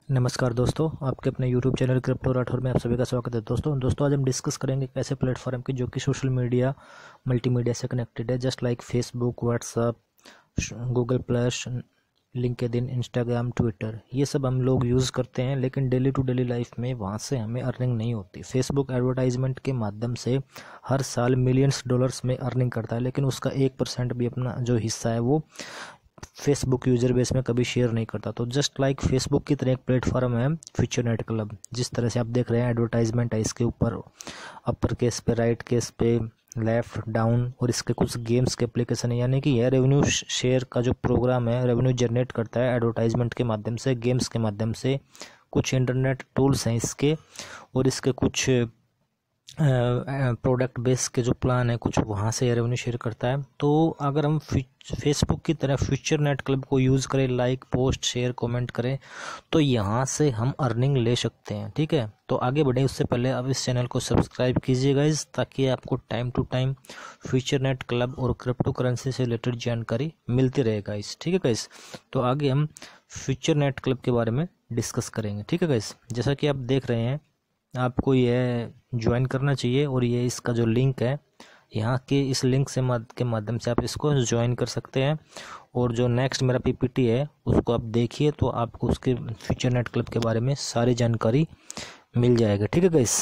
नमस्कार दोस्तों, आपके अपने YouTube चैनल क्रिप्टो राठौर में आप सभी का स्वागत है। दोस्तों आज हम डिस्कस करेंगे एक ऐसे प्लेटफॉर्म की जो कि सोशल मीडिया मल्टीमीडिया से कनेक्टेड है, just like Facebook, WhatsApp, Google Plus, LinkedIn, Instagram, Twitter. ये सब हम लोग यूज़ करते हैं, लेकिन डेली टू डेली लाइफ में वहाँ से हमें अर्निंग नहीं होती। फेसबुक एडवर्टाइजमेंट के माध्यम से हर साल मिलियंस डॉलर्स में अर्निंग करता है, लेकिन उसका 1% भी अपना जो हिस्सा है वो फेसबुक यूजर बेस में कभी शेयर नहीं करता। तो जस्ट लाइक फेसबुक की तरह एक प्लेटफॉर्म है फ्यूचरनेट क्लब। जिस तरह से आप देख रहे हैं एडवर्टाइजमेंट है इसके ऊपर, अपर केस पे, राइट केस पे, लेफ्ट, डाउन, और इसके कुछ गेम्स के एप्लीकेशन है। यानी कि यह रेवेन्यू शेयर का जो प्रोग्राम है रेवेन्यू जनरेट करता है एडवर्टाइजमेंट के माध्यम से, गेम्स के माध्यम से। कुछ इंटरनेट टूल्स हैं इसके, और इसके कुछ प्रोडक्ट बेस के जो प्लान है कुछ वहाँ से रेवेन्यू शेयर करता है। तो अगर हम फेसबुक की तरह फ्यूचर नेट क्लब को यूज़ करें, लाइक, पोस्ट, शेयर, कमेंट करें, तो यहाँ से हम अर्निंग ले सकते हैं। ठीक है, तो आगे बढ़े उससे पहले आप इस चैनल को सब्सक्राइब कीजिए गाइस, ताकि आपको time to time Future Net Club और क्रिप्टो करेंसी से रिलेटेड जानकारी मिलती रहे गाइस। ठीक है गाइस, तो आगे हम फ्यूचर नेट क्लब के बारे में डिस्कस करेंगे। ठीक है गाइस, जैसा कि आप देख रहे हैं आपको यह ज्वाइन करना चाहिए, और ये इसका जो लिंक है यहाँ के इस लिंक से के माध्यम से आप इसको ज्वाइन कर सकते हैं। और जो नेक्स्ट मेरा पीपीटी है उसको आप देखिए, तो आपको उसके फ्यूचर नेट क्लब के बारे में सारी जानकारी मिल जाएगी। ठीक है गाइस,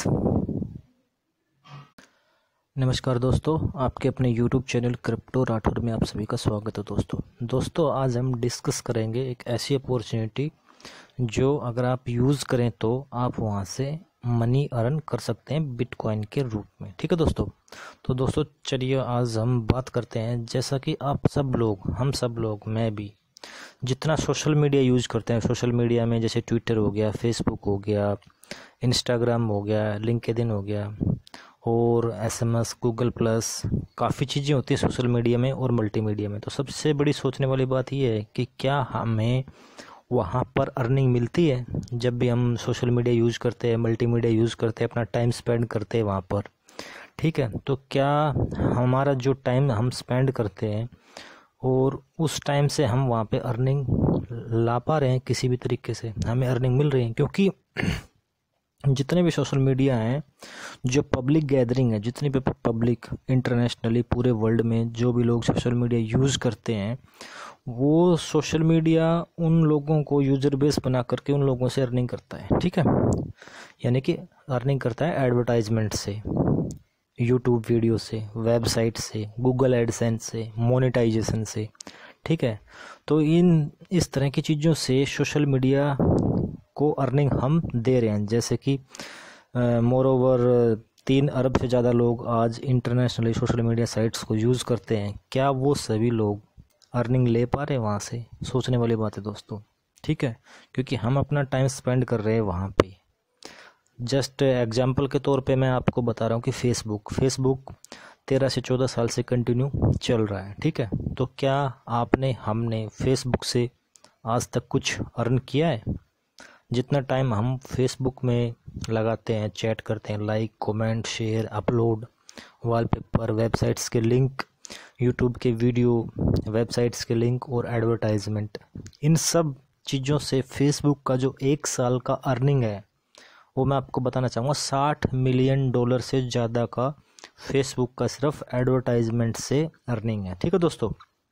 नमस्कार दोस्तों, आपके अपने यूट्यूब चैनल क्रिप्टो राठौर में आप सभी का स्वागत है। दोस्तों आज हम डिस्कस करेंगे एक ऐसी अपॉर्चुनिटी जो अगर आप यूज़ करें तो आप वहाँ से मनी अर्न कर सकते हैं बिटकॉइन के रूप में। ठीक है दोस्तों, तो दोस्तों चलिए आज हम बात करते हैं। जैसा कि आप सब लोग, हम सब लोग, मैं भी जितना सोशल मीडिया यूज़ करते हैं, सोशल मीडिया में जैसे ट्विटर हो गया, फेसबुक हो गया, इंस्टाग्राम हो गया, लिंक्डइन हो गया, और एसएमएस, गूगल प्लस, काफ़ी चीज़ें होती हैं सोशल मीडिया में और मल्टीमीडिया में। तो सबसे बड़ी सोचने वाली बात यह है कि क्या हमें वहाँ पर अर्निंग मिलती है जब भी हम सोशल मीडिया यूज़ करते हैं, मल्टीमीडिया यूज़ करते हैं, अपना टाइम स्पेंड करते हैं वहाँ पर। ठीक है, तो क्या हमारा जो टाइम हम स्पेंड करते हैं और उस टाइम से हम वहाँ पे अर्निंग ला पा रहे हैं, किसी भी तरीके से हमें अर्निंग मिल रही है? क्योंकि जितने भी सोशल मीडिया हैं, जो पब्लिक गैदरिंग है, जितनी भी पब्लिक इंटरनेशनली पूरे वर्ल्ड में जो भी लोग सोशल मीडिया यूज़ करते हैं, वो सोशल मीडिया उन लोगों को यूजर बेस बना करके उन लोगों से अर्निंग करता है। ठीक है, यानी कि अर्निंग करता है एडवर्टाइजमेंट से, यूट्यूब वीडियो से, वेबसाइट से, गूगल एडसेंस से, मोनेटाइजेशन से। ठीक है, तो इस तरह की चीज़ों से सोशल मीडिया को अर्निंग हम दे रहे हैं। जैसे कि मोर ओवर 3 अरब से ज़्यादा लोग आज इंटरनेशनली सोशल मीडिया साइट्स को यूज़ करते हैं। क्या वो सभी लोग अर्निंग ले पा रहे हैं वहाँ से? सोचने वाली बात है दोस्तों। ठीक है, क्योंकि हम अपना टाइम स्पेंड कर रहे हैं वहाँ पे। जस्ट एग्जांपल के तौर पे मैं आपको बता रहा हूँ कि फेसबुक 13 से 14 साल से कंटिन्यू चल रहा है। ठीक है, तो क्या हमने फेसबुक से आज तक कुछ अर्न किया है? जितना टाइम हम फेसबुक में लगाते हैं, चैट करते हैं, like, comment, share, upload, wallpaper, websites के लिंक, यूट्यूब के वीडियो, वेबसाइट्स के लिंक और एडवर्टाइजमेंट, इन सब चीज़ों से फेसबुक का जो 1 साल का अर्निंग है वो मैं आपको बताना चाहूँगा, $60 मिलियन से ज़्यादा का फेसबुक का सिर्फ एडवर्टाइजमेंट से अर्निंग है। ठीक है दोस्तों,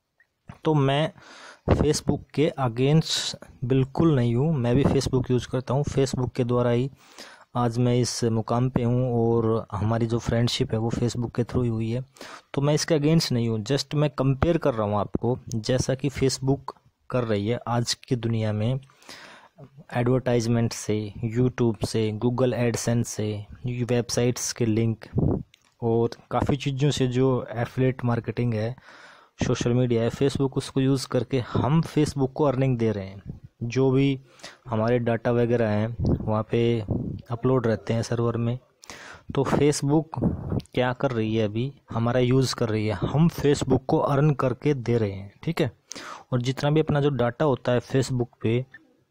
तो मैं फेसबुक के अगेंस्ट बिल्कुल नहीं हूँ, मैं भी फेसबुक यूज़ करता हूँ। फेसबुक के द्वारा ही आज मैं इस मुकाम पे हूँ, और हमारी जो फ्रेंडशिप है वो फेसबुक के थ्रू ही हुई है। तो मैं इसके अगेंस्ट नहीं हूँ, जस्ट मैं कंपेयर कर रहा हूँ आपको, जैसा कि फेसबुक कर रही है आज की दुनिया में एडवर्टाइजमेंट से, यूट्यूब से, गूगल एडसेंस से, वेबसाइट्स के लिंक और काफ़ी चीज़ों से। जो एफिलिएट मार्केटिंग है, सोशल मीडिया है, फेसबुक, उसको यूज़ करके हम फेसबुक को अर्निंग दे रहे हैं। जो भी हमारे डाटा वगैरह हैं वहाँ पे अपलोड रहते हैं सर्वर में। तो फेसबुक क्या कर रही है, अभी हमारा यूज़ कर रही है, हम फेसबुक को अर्न करके दे रहे हैं। ठीक है, और जितना भी अपना जो डाटा होता है फेसबुक पे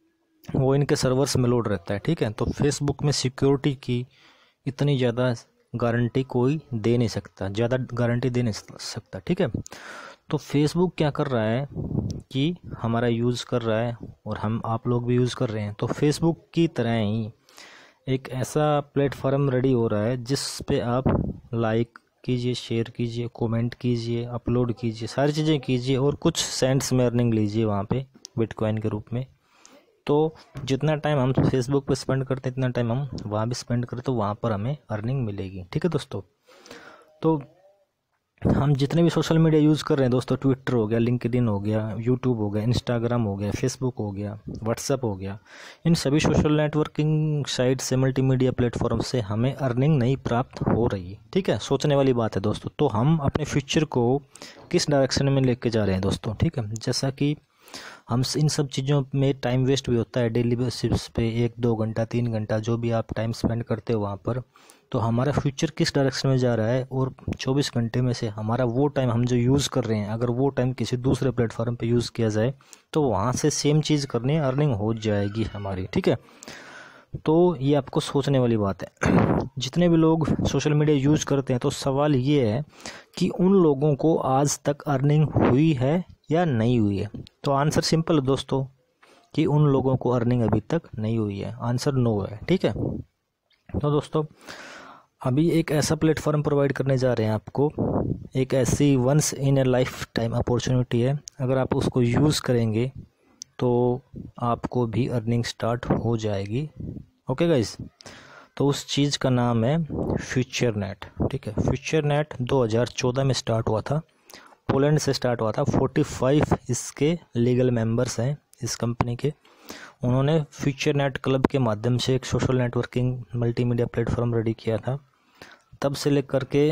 वो इनके सर्वर्स में लोड रहता है। ठीक है, तो फेसबुक में सिक्योरिटी की इतनी ज़्यादा गारंटी कोई दे नहीं सकता, ज़्यादा गारंटी दे नहीं सकता। ठीक है, तो फेसबुक क्या कर रहा है कि हमारा यूज़ कर रहा है और आप लोग भी यूज़ कर रहे हैं। तो फेसबुक की तरह ही एक ऐसा प्लेटफॉर्म रेडी हो रहा है जिस पे आप लाइक कीजिए, शेयर कीजिए, कमेंट कीजिए, अपलोड कीजिए, सारी चीज़ें कीजिए और कुछ सेंट्स में अर्निंग लीजिए वहाँ पे बिटकॉइन के रूप में। तो जितना टाइम हम फेसबुक पे स्पेंड करते हैं इतना टाइम हम वहाँ भी स्पेंड करें तो वहाँ पर हमें अर्निंग मिलेगी। ठीक है दोस्तों। तो हम जितने भी सोशल मीडिया यूज़ कर रहे हैं दोस्तों, ट्विटर हो गया, लिंक्डइन हो गया, यूट्यूब हो गया, इंस्टाग्राम हो गया, फेसबुक हो गया, व्हाट्सएप हो गया, इन सभी सोशल नेटवर्किंग साइट से, मल्टीमीडिया प्लेटफॉर्म से हमें अर्निंग नहीं प्राप्त हो रही। ठीक है, सोचने वाली बात है दोस्तों। तो हम अपने फ्यूचर को किस डायरेक्शन में लेके जा रहे हैं दोस्तों। ठीक है, जैसा कि हम इन सब चीज़ों में टाइम वेस्ट भी होता है डेली बेसिस पे, 1-2 घंटा 3 घंटा जो भी आप टाइम स्पेंड करते हो वहाँ पर। तो हमारा फ्यूचर किस डायरेक्शन में जा रहा है और 24 घंटे में से हमारा वो टाइम हम जो यूज़ कर रहे हैं, अगर वो टाइम किसी दूसरे प्लेटफॉर्म पे यूज़ किया जाए तो वहाँ से सेम चीज़ करनी अर्निंग हो जाएगी हमारी। ठीक है, तो ये आपको सोचने वाली बात है। जितने भी लोग सोशल मीडिया यूज़ करते हैं तो सवाल ये है कि उन लोगों को आज तक अर्निंग हुई है या नहीं हुई है। तो आंसर सिंपल है दोस्तों कि उन लोगों को अर्निंग अभी तक नहीं हुई है। आंसर नो है। ठीक है, तो दोस्तों अभी एक ऐसा प्लेटफॉर्म प्रोवाइड करने जा रहे हैं आपको, एक ऐसी once in a lifetime opportunity है। अगर आप उसको यूज़ करेंगे तो आपको भी अर्निंग स्टार्ट हो जाएगी। ओके गाइस, तो उस चीज़ का नाम है फ्यूचरनेट। ठीक है, फ्यूचरनेट 2014 में स्टार्ट हुआ था, पोलैंड से स्टार्ट हुआ था। 45 इसके लीगल मेंबर्स हैं इस कंपनी के। उन्होंने फ्यूचरनेट क्लब के माध्यम से एक social networking multimedia platform ready किया था। तब से लेकर के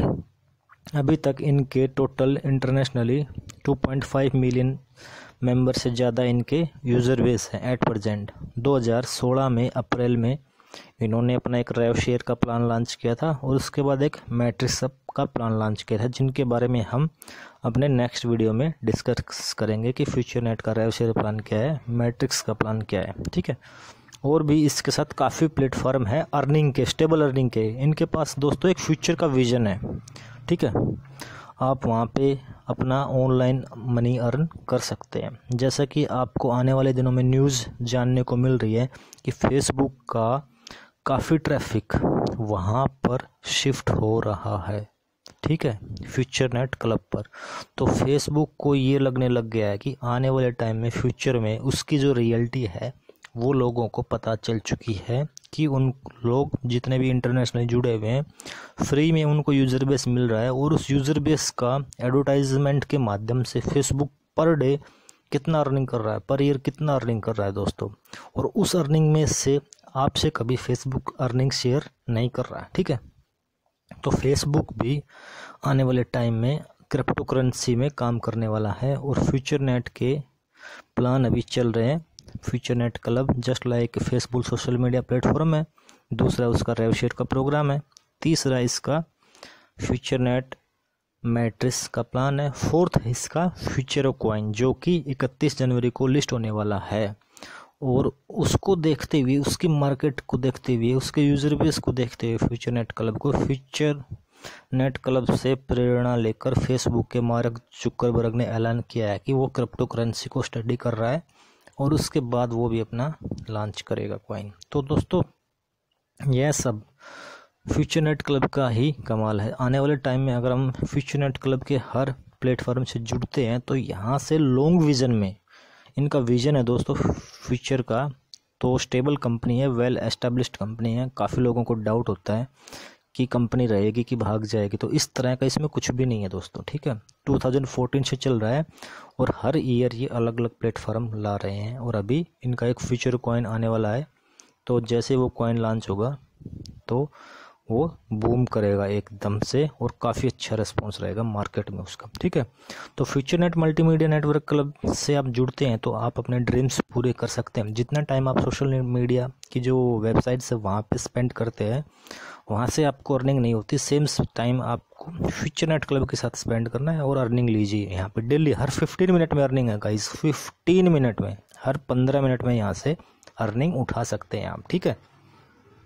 अभी तक इनके टोटल इंटरनेशनली 2.5 मिलियन मेंबर से ज़्यादा इनके यूज़र बेस है एट प्रेजेंट। 2016 में अप्रैल में इन्होंने अपना एक रेव शेयर का प्लान लॉन्च किया था और उसके बाद एक मैट्रिक्स का प्लान लॉन्च किया था, जिनके बारे में हम अपने नेक्स्ट वीडियो में डिस्कस करेंगे कि फ्यूचरनेट का रेव शेयर प्लान क्या है, मैट्रिक्स का प्लान क्या है। ठीक है, और भी इसके साथ काफ़ी प्लेटफॉर्म है अर्निंग के, स्टेबल अर्निंग के। इनके पास दोस्तों एक फ्यूचर का विजन है। ठीक है, आप वहाँ पे अपना ऑनलाइन मनी अर्न कर सकते हैं। जैसा कि आपको आने वाले दिनों में न्यूज़ जानने को मिल रही है कि फेसबुक का काफ़ी ट्रैफिक वहाँ पर शिफ्ट हो रहा है। ठीक है, फ्यूचरनेट क्लब पर। तो फेसबुक को ये लगने लग गया है कि आने वाले टाइम में फ्यूचर में उसकी जो रियलिटी है वो लोगों को पता चल चुकी है कि उन लोग जितने भी इंटरनेशनल जुड़े हुए हैं फ्री में उनको यूज़र बेस मिल रहा है और उस यूज़र बेस का एडवर्टाइजमेंट के माध्यम से फेसबुक पर डे कितना अर्निंग कर रहा है, पर ईयर कितना अर्निंग कर रहा है दोस्तों। और उस अर्निंग में से आपसे कभी फेसबुक अर्निंग शेयर नहीं कर रहा है। ठीक है, तो फेसबुक भी आने वाले टाइम में क्रिप्टो करेंसी में काम करने वाला है और फ्यूचरनेट के प्लान अभी चल रहे हैं। Futurenet club just like Facebook social media platform है, दूसरा उसका रेव शेयर का प्रोग्राम है, तीसरा इसका फ्यूचरनेट मैट्रिक्स का प्लान है, फोर्थ इसका फ्यूचर कॉइन जो कि 31 जनवरी को लिस्ट होने वाला है। और उसको देखते हुए, उसकी मार्केट को देखते हुए, उसके यूज़र बेस को देखते हुए फ्यूचरनेट क्लब से प्रेरणा लेकर फेसबुक के मार्क जुकरबर्ग ने ऐलान किया है कि वो क्रिप्टो करेंसी को स्टडी कर रहा है और उसके बाद वो भी अपना लॉन्च करेगा कॉइन। तो दोस्तों यह सब फ्यूचरनेट क्लब का ही कमाल है। आने वाले टाइम में अगर हम फ्यूचरनेट क्लब के हर प्लेटफॉर्म से जुड़ते हैं तो यहाँ से लॉन्ग विजन में इनका विजन है दोस्तों फ्यूचर का। तो स्टेबल कंपनी है, वेल एस्टेब्लिश्ड कंपनी है। काफ़ी लोगों को डाउट होता है कि कंपनी रहेगी कि भाग जाएगी, तो इस तरह का इसमें कुछ भी नहीं है दोस्तों। ठीक है, 2014 से चल रहा है और हर ईयर ये अलग अलग प्लेटफॉर्म ला रहे हैं और अभी इनका एक फ्यूचर कॉइन आने वाला है। तो जैसे वो कॉइन लॉन्च होगा तो वो बूम करेगा एकदम से और काफ़ी अच्छा रिस्पॉन्स रहेगा मार्केट में उसका। ठीक है, तो फ्यूचरनेट मल्टीमीडिया नेटवर्क क्लब से आप जुड़ते हैं तो आप अपने ड्रीम्स पूरे कर सकते हैं। जितना टाइम आप सोशल मीडिया की जो वेबसाइट्स है वहाँ पे स्पेंड करते हैं वहाँ से आपको अर्निंग नहीं होती, सेम टाइम आपको फ्यूचरनेट क्लब के साथ स्पेंड करना है और अर्निंग लीजिए। यहाँ पे डेली हर 15 मिनट में अर्निंग है गाइस, 15 मिनट में, हर 15 मिनट में यहाँ से अर्निंग उठा सकते हैं आप। ठीक है,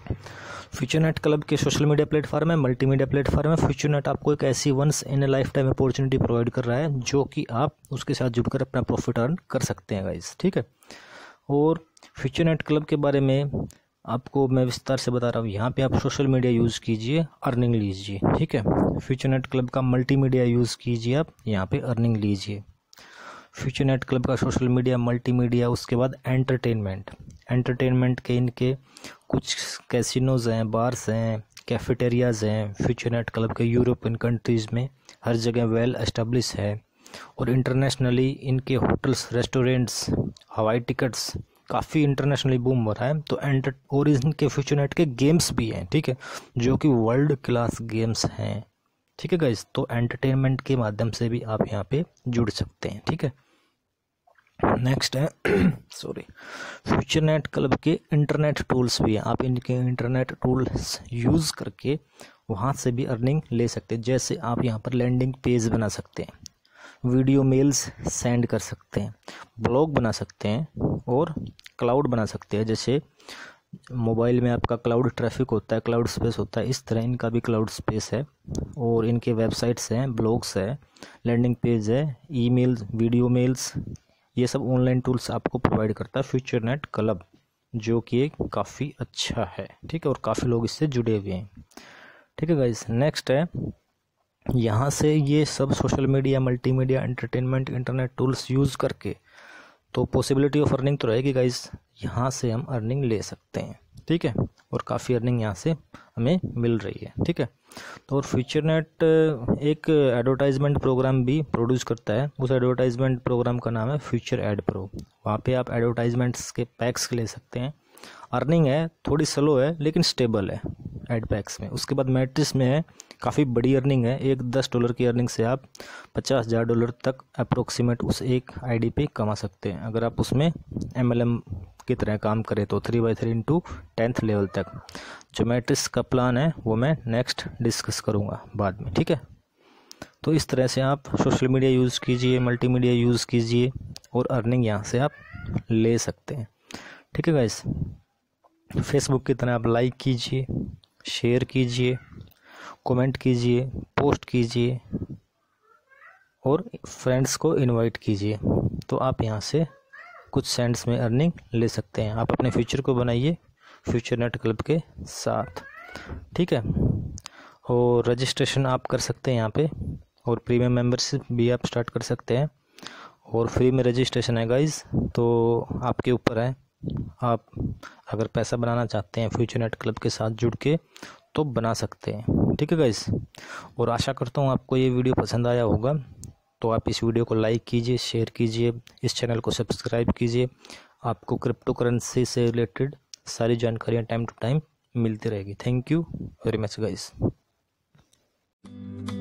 फ्यूचरनेट क्लब के सोशल मीडिया प्लेटफॉर्म है, मल्टीमीडिया प्लेटफॉर्म है। फ्यूचरनेट आपको एक ऐसी once in a lifetime opportunity provide कर रहा है जो कि आप उसके साथ जुड़कर अपना प्रॉफिट अर्न कर सकते हैं गाइस, ठीक है। और फ्यूचरनेट क्लब के बारे में आपको मैं विस्तार से बता रहा हूँ। यहाँ पे आप सोशल मीडिया यूज़ कीजिए, अर्निंग लीजिए, ठीक है। फ्यूचरनेट क्लब का मल्टीमीडिया यूज़ कीजिए, आप यहाँ पे अर्निंग लीजिए। फ्यूचरनेट क्लब का सोशल मीडिया, मल्टीमीडिया, उसके बाद एंटरटेनमेंट के इनके कुछ कैसीनोज हैं, बार्स हैं, कैफेटेरियाज़ हैं। फ्यूचरनेट क्लब के यूरोपियन कंट्रीज़ में हर जगह वेल एस्टेब्लिश है। और इंटरनेशनली इनके होटल्स, रेस्टोरेंट्स, हवाई टिकट्स काफ़ी इंटरनेशनली बूम हो रहा है। तो और इनके फ्यूचरनेट के गेम्स भी हैं, ठीक है, जो कि वर्ल्ड क्लास गेम्स हैं, ठीक है गाइस। तो एंटरटेनमेंट के माध्यम से भी आप यहाँ पे जुड़ सकते हैं, ठीक है। नेक्स्ट है फ्यूचरनेट क्लब के इंटरनेट टूल्स भी हैं। आप इनके इंटरनेट टूल्स यूज़ करके वहाँ से भी अर्निंग ले सकते हैं। जैसे आप यहाँ पर लैंडिंग पेज बना सकते हैं, वीडियो मेल्स सेंड कर सकते हैं, ब्लॉग बना सकते हैं और क्लाउड बना सकते हैं। जैसे मोबाइल में आपका क्लाउड ट्रैफिक होता है, क्लाउड स्पेस होता है, इस तरह इनका भी क्लाउड स्पेस है। और इनके वेबसाइट्स हैं, ब्लॉग्स है, लैंडिंग पेज है, ईमेल्स, वीडियो मेल्स, ये सब ऑनलाइन टूल्स आपको प्रोवाइड करता है फ्यूचरनेट क्लब, जो कि एक काफ़ी अच्छा है, ठीक है। और काफ़ी लोग इससे जुड़े हुए हैं, ठीक है गाइस। नेक्स्ट है, यहाँ से ये सब social media, multimedia, entertainment, internet tools use करके तो पॉसिबिलिटी ऑफ अर्निंग तो रहेगी गाइस। यहाँ से हम अर्निंग ले सकते हैं, ठीक है। और काफ़ी अर्निंग यहाँ से हमें मिल रही है, ठीक है। तो और फ्यूचरनेट एक एडवर्टाइजमेंट प्रोग्राम भी प्रोड्यूस करता है। उस एडवर्टाइजमेंट प्रोग्राम का नाम है फ्यूचर एड प्रो। वहाँ पे आप एडवर्टाइजमेंट्स के पैक्स ले सकते हैं। अर्निंग है, थोड़ी स्लो है लेकिन स्टेबल है एड पैक्स में। उसके बाद मैट्रिक्स में है, काफ़ी बड़ी अर्निंग है। एक $10 की अर्निंग से आप $50,000 तक अप्रोक्सीमेट उस एक आईडी पे कमा सकते हैं, अगर आप उसमें MLM की तरह काम करें तो 3x3 इंटू 10th लेवल तक। जो मैट्रिक्स का प्लान है वो मैं नेक्स्ट डिस्कस करूँगा बाद में, ठीक है। तो इस तरह से आप सोशल मीडिया यूज़ कीजिए, मल्टीमीडिया यूज़ कीजिए और अर्निंग यहाँ से आप ले सकते हैं, ठीक है गाइस। फेसबुक की तरह आप लाइक कीजिए, शेयर कीजिए, कमेंट कीजिए, पोस्ट कीजिए और फ्रेंड्स को इनवाइट कीजिए, तो आप यहाँ से कुछ सेंट्स में अर्निंग ले सकते हैं। आप अपने फ्यूचर को बनाइए फ्यूचरनेट क्लब के साथ, ठीक है। और रजिस्ट्रेशन आप कर सकते हैं यहाँ पे, और प्रीमियम मेंबरशिप भी आप स्टार्ट कर सकते हैं। और फ्री में रजिस्ट्रेशन है गाइस, तो आपके ऊपर है। आप अगर पैसा बनाना चाहते हैं फ्यूचरनेट क्लब के साथ जुड़ के तो बना सकते हैं, ठीक है गाइस। और आशा करता हूँ आपको ये वीडियो पसंद आया होगा। तो आप इस वीडियो को लाइक कीजिए, शेयर कीजिए, इस चैनल को सब्सक्राइब कीजिए। आपको क्रिप्टो करेंसी से रिलेटेड सारी जानकारियाँ टाइम टू टाइम मिलती रहेगी। Thank you very much guys.